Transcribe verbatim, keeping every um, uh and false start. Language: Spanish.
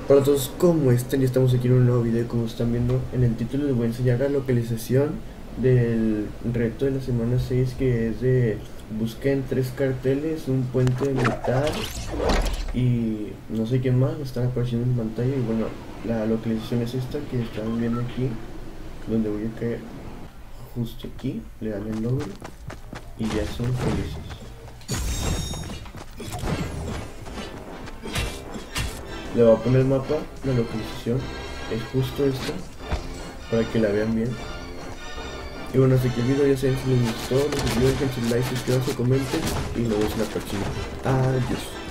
Hola a todos, ¿cómo están? Ya estamos aquí en un nuevo video. Como están viendo en el título, les voy a enseñar la localización del reto de la semana seis, que es de busquen tres carteles, un puente de metal y no sé qué más están apareciendo en pantalla. Y bueno, la localización es esta que están viendo aquí, donde voy a caer justo aquí. Le dan el logro y ya son felices. Le voy a poner el mapa, la localización es justo esta, para que la vean bien. Y bueno, hasta aquí el video. Ya saben, si les gustó, les olviden dejar su like, suscríbanse, comenten y nos vemos en la próxima. Adiós.